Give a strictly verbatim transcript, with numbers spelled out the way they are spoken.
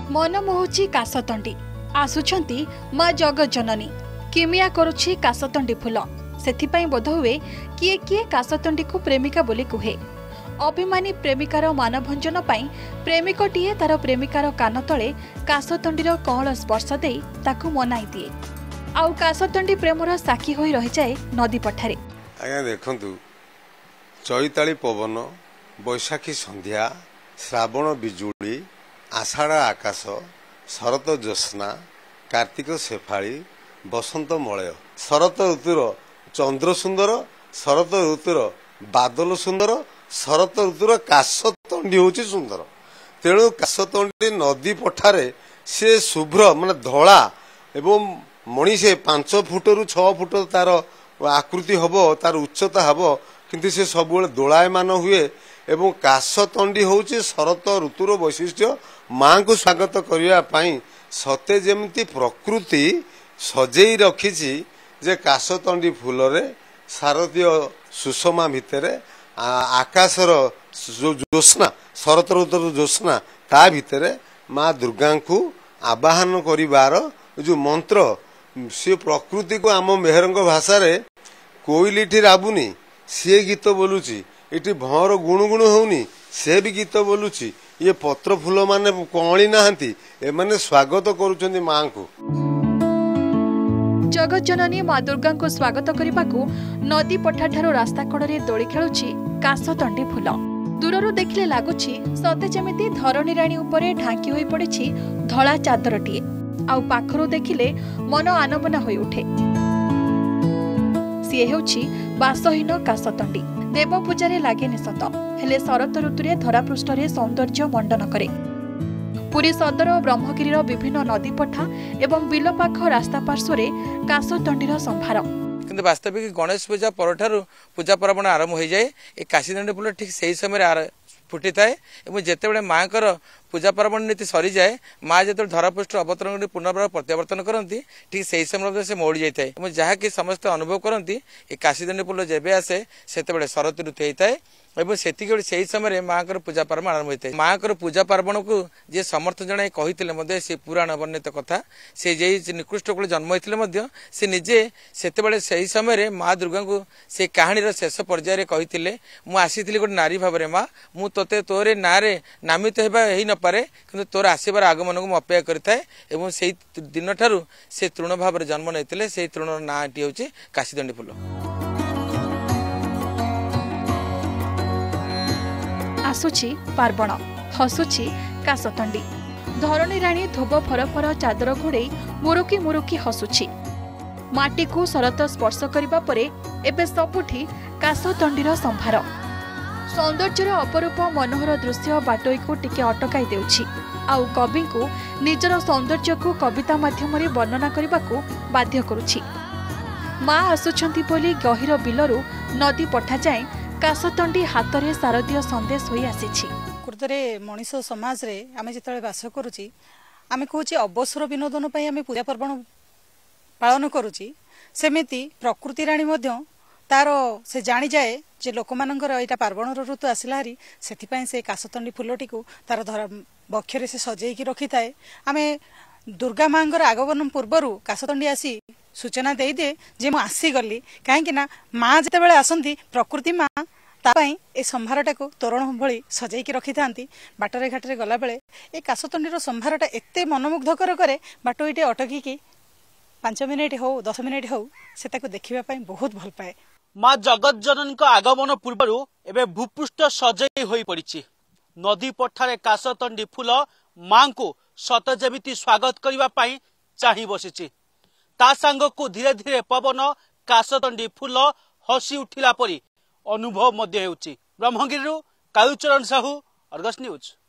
मन मोहुची कासतंडी आसुछंती माँ जगत जननी किमिया करुछि कासतंडी फूल सेथिपाई बोध हुए किए किए कासतंडी को प्रेमिका बोली कुहे। अभिमानी प्रेमिकार मानभंजन पाई प्रेमिकटीए तार प्रेमिकार कान तले कासतंडीर कहल स्पर्श दे ताकू मनाई दिए। आउ कासतंडी प्रेमर साक्षी होई रहि जाए नदी पठारे। आज्ञा देखंतु चैताली पवन बैशाखी संध्या श्रावण बिजुली आषाढ़ आकाश शरत ज्योत्स्ना कार्तिक शेफाली बसंत मलय शरत ऋतुर चंद्र सुंदर शरत ऋतुर बादल सुंदर शरत ऋतुर कासतंडी होची सुंदर। तेणु कासतंडी नदी पठारे से शुभ्र माने धला एवं मणिसे पांच फुट रु छह फुट तार आकृति हबो तार उच्चता हबो किंतु से सब दोलायमान हुए एवं कासतंडी होची शरत ऋतुर वैशिष्ट्य। माँ को स्वागत करने सते जेमती प्रकृति सजेई रखिछि जे कासतंडी फूल रे शारदीय सुषमा भितर आकाशर जो ज्योत्स्ना शरत ऋतुर ज्योत्स्ना ता भितर माँ दुर्गा को आवाहन करिवार जो मंत्र से प्रकृति को आम मेहरंग भाषा रे कोइलीठी राबुनी सी गीत बोलुची इटी भंवर गुणुगुण होनी से भी गीत बोलुची। ये पत्र फूल माने कौली नाहंती ए माने स्वागत करूचंदी मां को। जगत जननी माँ दुर्गा को स्वागत करने नदी पठाठारो रास्ता कड़े दोली खेलुछि कासतंडी फूल। दूररू देखिले लागुछि सते जेमिति धरणी राणी उपरे ढांकी होई पड़िछि धला चादरटीए। आउ पाखरू देखिले मन आनमना होई उठे। सी हेउछि बासहीन कासतंडी देव पूजारे लागे निसत हेले शरत ऋतुरे धरापृष्ठरे सौंदर्य मंडन करे। पुरी सदर और ब्रह्मगिरीर विभिन्न नदी पठा एवं बिलपाख रास्ता पार्श्वरे कासतंडीर संभार। किंतु वास्तविक गणेश पूजा परठारु पूजा पर्वण आरंभ हो जाए। ए काशीतंडी फूल ठीक सही समय फुटी थाए और जितेबाला माँ पूजा पर्वण नीति सरी जाए माँ जो धरापृष्ठ अवतरण पुनर्बार प्रत्यावर्तन करती ठीक से समय से मौड़ी जाए और जहाँकि समस्त अनुभव करती ये काशीतंडी फूल जेबे आसे से शरत ऋतु होता है और से समय माँ पूजा पार्वण आरंभ होता है। माँ पूजा पार्वण को जी समर्थ जन कहते से पुराण वर्णित कथा से जे निकृष्ट को जन्म होते से निजे से समय माँ दुर्गा को से कहानी शेष पर्यायर कहते मुझी गोटे नारी भाव में माँ मु ते तोरे ना नामित हो पारे कि तोर आसबार आगमन को अपेक्षा करें से दिन ठारू से तृण भाव में जन्म नहीं से तृण नाटी हूँ काशीतंडी फूल। आसुची पार्वण हसुची कासतंडी धरणी राणी धोब फरफर चादर घोड़े मुरुकी मुरुकी हसुची। माटी को शरत स्पर्श करबा परे एबे सबुठी कासतंडीर संभार। सौंदर्यर अपरूप मनोहर दृश्य बाटोई को टिके अटकाई देउछि आउ कवि को निजर सौंदर्य को कविता माध्यम रे वर्णना करबाकू बाध्य करुछि। माँ आसुछंती बोली गहिर बिलरू नदी पठा जाए कासतंडी हाथ में शारदीय संदेश होई आसीछि। कुर्तरे मनीष समाज रे आमे जितले बास करूछि आमे कहूछि अवसर विनोदन पई आमे पूजा पर्वण पालन करूछि सेमिति प्रकृति राणी मध्य तार से जानी जाए जे लोक मानकर एटा पार्वण ऋतु आसिला हारी सेथिपाई से कासतंडी फूलटी को तार धर बक्षरे से सजेकी रखी थाए। आमे दुर्गा मांगर आगमन पूर्वरु कासतंडी आसी सूचना दे दे जे मु आसी गली कहीं ना माँ जिते बड़े आसती प्रकृति माँ तापाई ए संभारटा को तोरण भली सजेकी रखी थांती। बाटरे घाटरे गला बेले ए कासतंडीर संभारटा एते मनमुग्धकर करे बाटो इटे अटकी पांच मिनिट हो दस मिनिट हो से ताको देखिबा पई बहुत भल पाए। माँ जगत जननी आगमन पूर्व एवं भूपृष्ठ सजई हो पड़ी नदी पठारे कासतंडी फूल माँ को सत जेमिति स्वागत करने चाह बसी ता सांग को धीरे धीरे पवन कासतंडी फूल हसी उठिला परी अनुभव ब्रह्मगिरी कालुचरण साहू अर्गस न्यूज।